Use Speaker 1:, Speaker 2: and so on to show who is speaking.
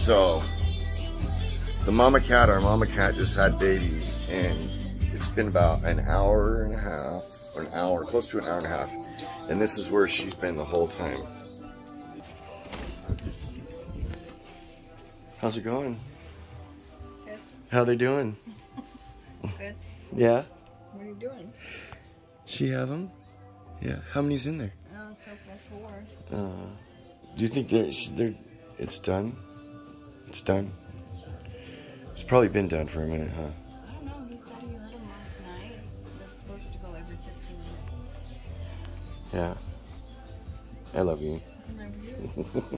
Speaker 1: So, the mama cat, our mama cat just had babies, and it's been about an hour and a half, or an hour, close to an hour and a half, and this is where she's been the whole time. How's it going?
Speaker 2: Good.
Speaker 1: How they doing?
Speaker 2: Good.
Speaker 1: Yeah?
Speaker 2: What are you doing?
Speaker 1: She have them? Yeah. How many's in there?
Speaker 2: Oh, so far 4.
Speaker 1: Do you think it's done? It's done? It's probably been done for a minute, huh?
Speaker 2: I don't know. He said he heard him last night. They're supposed to go every 15 minutes.
Speaker 1: Yeah. I love you.
Speaker 2: I love you.